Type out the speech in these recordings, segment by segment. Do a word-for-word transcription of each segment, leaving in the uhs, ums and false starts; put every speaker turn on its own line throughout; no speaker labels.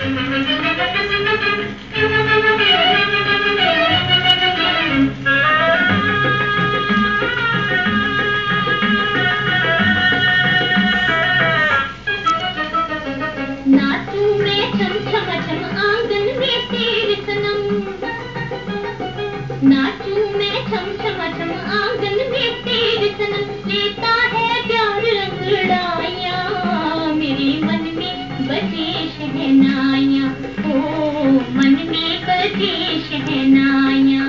नाचूं मैं छम छम छम आंगन में तेरे सनम, लेता है प्यार अंगड़ाइयाँ, मेरे मन में बजे शहनाइयाँ, ओ मन में बजे शहनाइयाँ।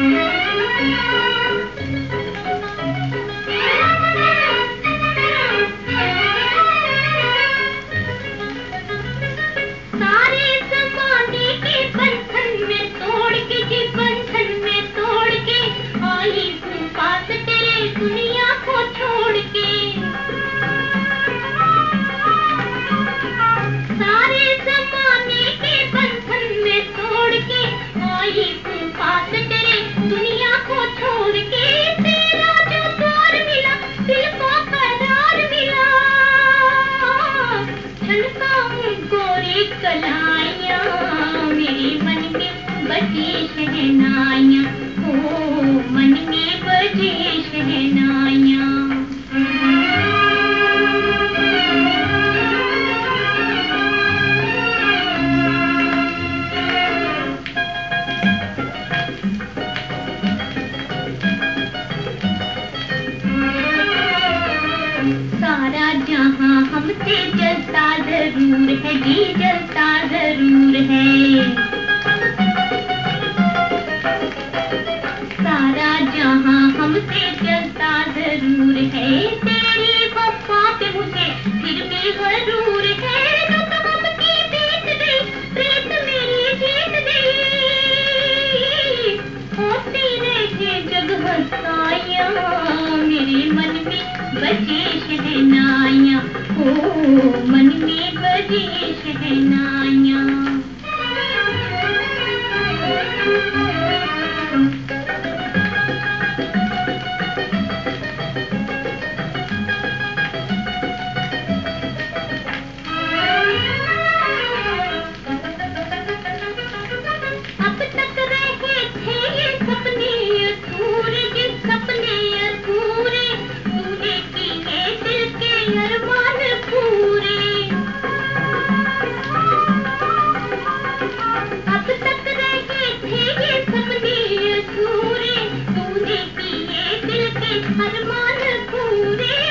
सारे ज़माने के बंधन में तोड़ के जी बंधन में तोड़ के आई हूँ पास तेरे दुनिया को छोड़ के। सारे ज़माने के बंधन में तोड़ के आई हूँ पास तेरे दुनिया को छोड़ के। तेरा जो प्यार मिला दिल को करार मिला, छलका हूँ गोरी कलाइयाँ, मेरे मन में बजे शहनाइयाँ, ओ मन में बजे शहनाइयाँ। सारा जहां हमसे जलता जरूर है जी, जलता जरूर है। सारा जहां हमसे जलता जरूर है, तेरी वफा पे मुझे फिर भी गरूर है। रुत गम की बीत गई, प्रीत मेरी जीत गई, होती रहे जग हंसाइयाँ, मेरे मन में बजे शहनाइयाँ, ओ मन में बजे शहनाइयाँ। अब तक रहे थे ये सपने अधूरे, ये सपने अधूरे, तूने किए दिल के अरमान पूरे। अब तक रहे थे ये सपने अधूरे, तूने किए दिल के अरमान पूरे।